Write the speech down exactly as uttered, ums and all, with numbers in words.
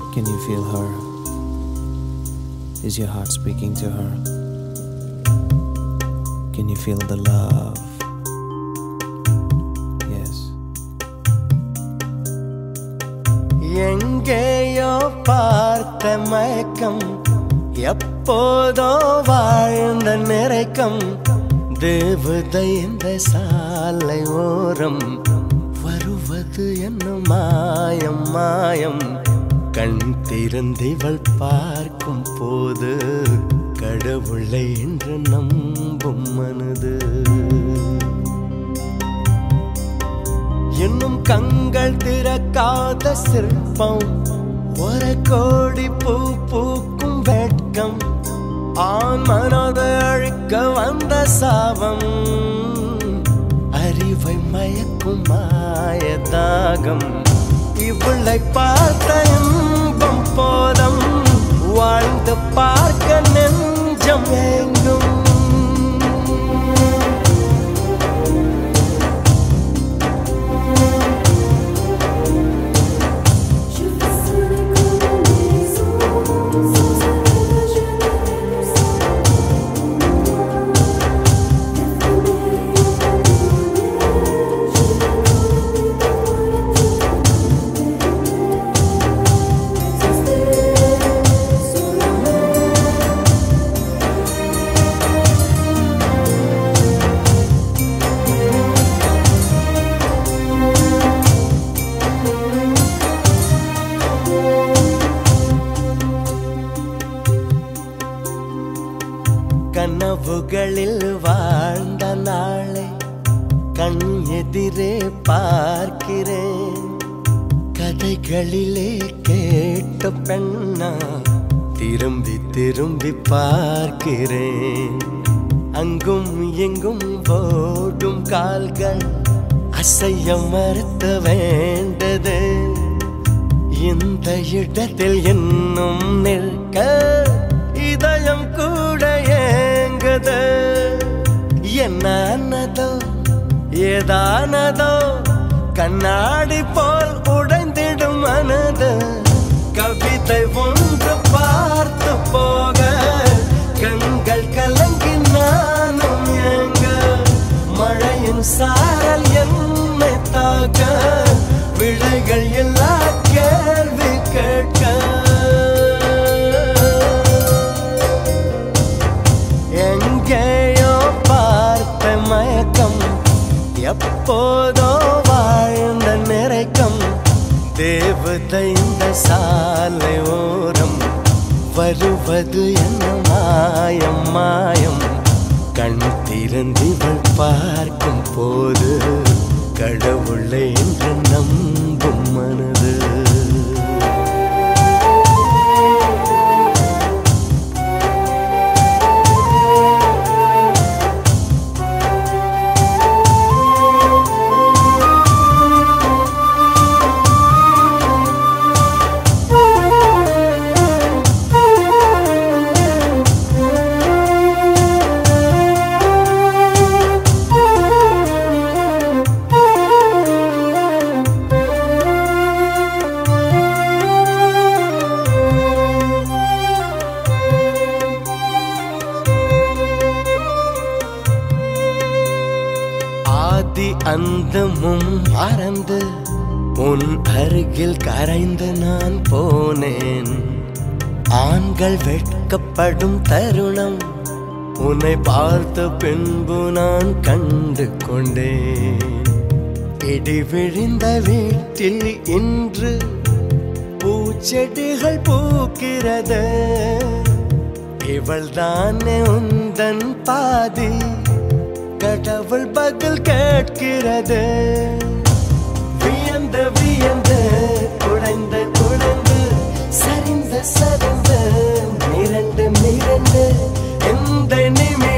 Can you feel her? Is your heart speaking to her? Can you feel the love? Yes. எங்கேயோ பார்த்த மயக்கம், எப்போதோ வாழ்ந்த நிறைக்கம், தேவதை இந்த சாலை ஓரம் வருவது என்ன மாயம் மாயம். கண் திறந்திவள் பார்க்கும் போது கடவுளை என்று நம்பும் மனது. இன்னும் கண்கள் திறக்காத சிற்பம், ஒரு கோடி பூ பூக்கும் வெட்கம், ஆண் மனதை அழிக்க வந்த சாபம், அறிவை மயக்கும் மாயதாகம். இவளை பார்த்த இன்பம் போதும், வாழ்ந்து பார்க்க நெஞ்சம் எங்கும். கனவுகளில் வாழ்ந்த நாளை கண் எதிரே பார்க்கிறேன். கதைகளிலே கேட்ட பெண்ணா திரும்பி திரும்பி பார்க்கிறேன். அங்கும் எங்கும் ஓடும் கால்கள் அசைய மறுத்த வேண்டது. இந்த இடத்தில் இன்னும் நிற்க இதயம் கூட ஏங்குது. என்னதோ ஏதானதோ கண்ணாடி போல் உடைந்திடும் மனது. கவிதை ஒன்று பார்த்து போக கண்கள் கலங்கி நானும் ஏங்க. மழையின் சாரல் என்னை தாக்க விடைகள் எல்லா கேள்வி கேட்க. எங்கேயோ பார்த்த மயக்கம், எப்போதோ வாழ்ந்த நிறைக்கம், தேவதை இந்த சாலை ஓரம் வருவது என்ன மாயம் மாயம். கண் திறந்திவள் பார்க்கும் போது கடவுளை என்று நம்பும் மனது. அந்தமும் மறந்து உன் அருகில் கரைந்து நான் போனேன். ஆண்கள் வெட்கப்படும் தருணம் உன்னை பார்த்த பின்பு நான் கண்டு கொண்டேன். இடி விழுந்த வீட்டில் இன்று பூச்செடிகள் பூக்கிறது. இவள் தானே உந்தன் பாதி, கடவுள் பதில் கேட்கிறது. வியந்து வியந்து குடைந்து குடைந்து சரிந்து சரிந்து மிரண்டு மிரண்டு எந்த நிமிடம்